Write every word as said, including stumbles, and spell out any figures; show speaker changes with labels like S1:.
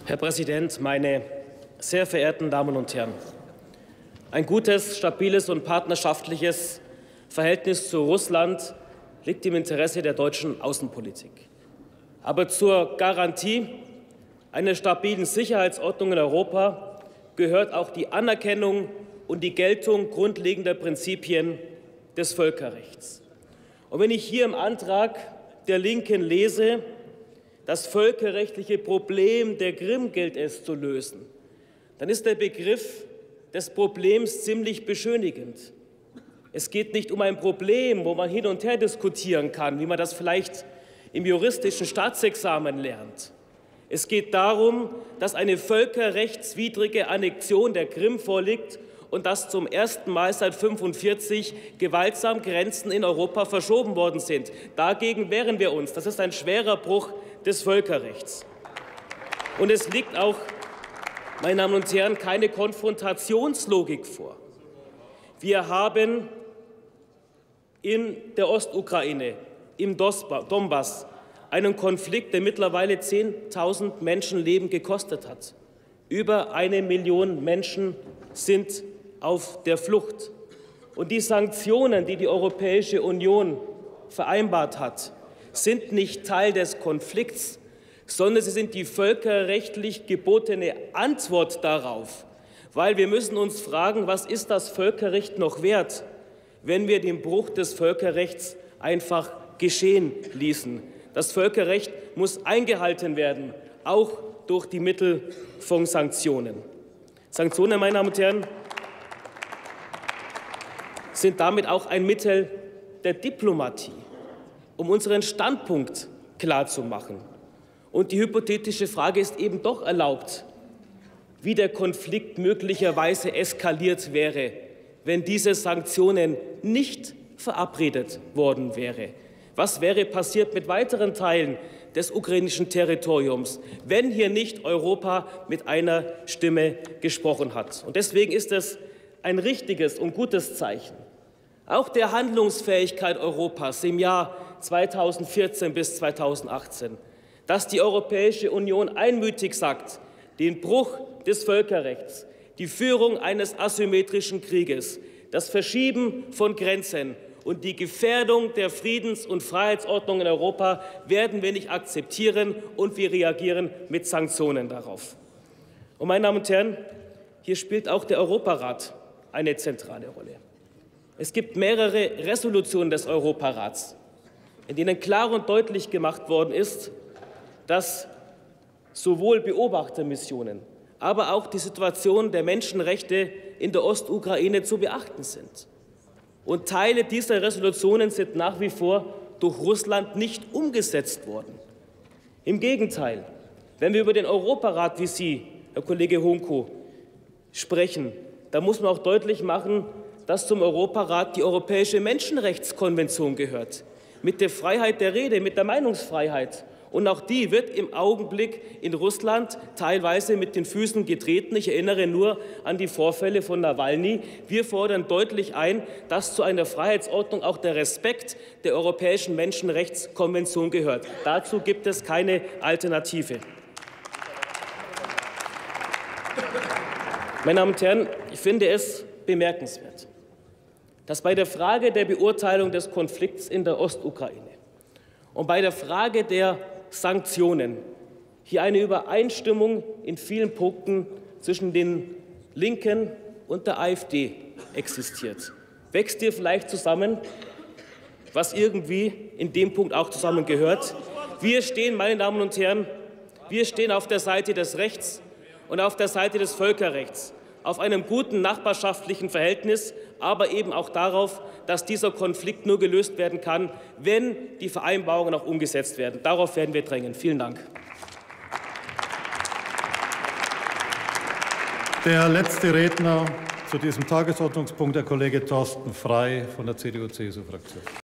S1: Herr Präsident, meine sehr verehrten Damen und Herren! Ein gutes, stabiles und partnerschaftliches Verhältnis zu Russland liegt im Interesse der deutschen Außenpolitik. Aber zur Garantie einer stabilen Sicherheitsordnung in Europa gehört auch die Anerkennung und die Geltung grundlegender Prinzipien des Völkerrechts. Und wenn ich hier im Antrag der Linken lese, das völkerrechtliche Problem der Krim gilt es zu lösen, dann ist der Begriff des Problems ziemlich beschönigend. Es geht nicht um ein Problem, wo man hin und her diskutieren kann, wie man das vielleicht im juristischen Staatsexamen lernt. Es geht darum, dass eine völkerrechtswidrige Annexion der Krim vorliegt und dass zum ersten Mal seit neunzehnhundertfünfundvierzig gewaltsam Grenzen in Europa verschoben worden sind. Dagegen wehren wir uns. Das ist ein schwerer Bruch des Völkerrechts. Und es liegt auch, meine Damen und Herren, keine Konfrontationslogik vor. Wir haben in der Ostukraine, im Donbass, einen Konflikt, der mittlerweile zehntausend Menschenleben gekostet hat. Über eine Million Menschen sind auf der Flucht. Und die Sanktionen, die die Europäische Union vereinbart hat, sind nicht Teil des Konflikts, sondern sie sind die völkerrechtlich gebotene Antwort darauf. Weil wir müssen uns fragen, was ist das Völkerrecht noch wert, wenn wir den Bruch des Völkerrechts einfach geschehen ließen. Das Völkerrecht muss eingehalten werden, auch durch die Mittel von Sanktionen. Sanktionen, meine Damen und Herren, sind damit auch ein Mittel der Diplomatie, um unseren Standpunkt klarzumachen. Und die hypothetische Frage ist eben doch erlaubt, wie der Konflikt möglicherweise eskaliert wäre, wenn diese Sanktionen nicht verabredet worden wären. Was wäre passiert mit weiteren Teilen des ukrainischen Territoriums, wenn hier nicht Europa mit einer Stimme gesprochen hat? Und deswegen ist es ein richtiges und gutes Zeichen, auch der Handlungsfähigkeit Europas im Jahr zweitausendvierzehn bis zweitausendachtzehn, dass die Europäische Union einmütig sagt, den Bruch des Völkerrechts, die Führung eines asymmetrischen Krieges, das Verschieben von Grenzen und die Gefährdung der Friedens- und Freiheitsordnung in Europa werden wir nicht akzeptieren, und wir reagieren mit Sanktionen darauf. Und, meine Damen und Herren, hier spielt auch der Europarat eine zentrale Rolle. Es gibt mehrere Resolutionen des Europarats, in denen klar und deutlich gemacht worden ist, dass sowohl Beobachtermissionen, aber auch die Situation der Menschenrechte in der Ostukraine zu beachten sind. Und Teile dieser Resolutionen sind nach wie vor durch Russland nicht umgesetzt worden. Im Gegenteil, wenn wir über den Europarat, wie Sie, Herr Kollege Hunko, sprechen, da muss man auch deutlich machen, dass zum Europarat die Europäische Menschenrechtskonvention gehört, mit der Freiheit der Rede, mit der Meinungsfreiheit. Und auch die wird im Augenblick in Russland teilweise mit den Füßen getreten. Ich erinnere nur an die Vorfälle von Nawalny. Wir fordern deutlich ein, dass zu einer Freiheitsordnung auch der Respekt der Europäischen Menschenrechtskonvention gehört. Dazu gibt es keine Alternative. Meine Damen und Herren, ich finde es bemerkenswert, dass bei der Frage der Beurteilung des Konflikts in der Ostukraine und bei der Frage der Sanktionen hier eine Übereinstimmung in vielen Punkten zwischen den Linken und der AfD existiert. Wächst hier vielleicht zusammen, was irgendwie in dem Punkt auch zusammengehört? Wir stehen, meine Damen und Herren, wir stehen auf der Seite des Rechts und auf der Seite des Völkerrechts, auf einem guten nachbarschaftlichen Verhältnis, aber eben auch darauf, dass dieser Konflikt nur gelöst werden kann, wenn die Vereinbarungen auch umgesetzt werden. Darauf werden wir drängen. Vielen Dank.
S2: Der letzte Redner zu diesem Tagesordnungspunkt, der Kollege Thorsten Frey von der C D U C S U-Fraktion.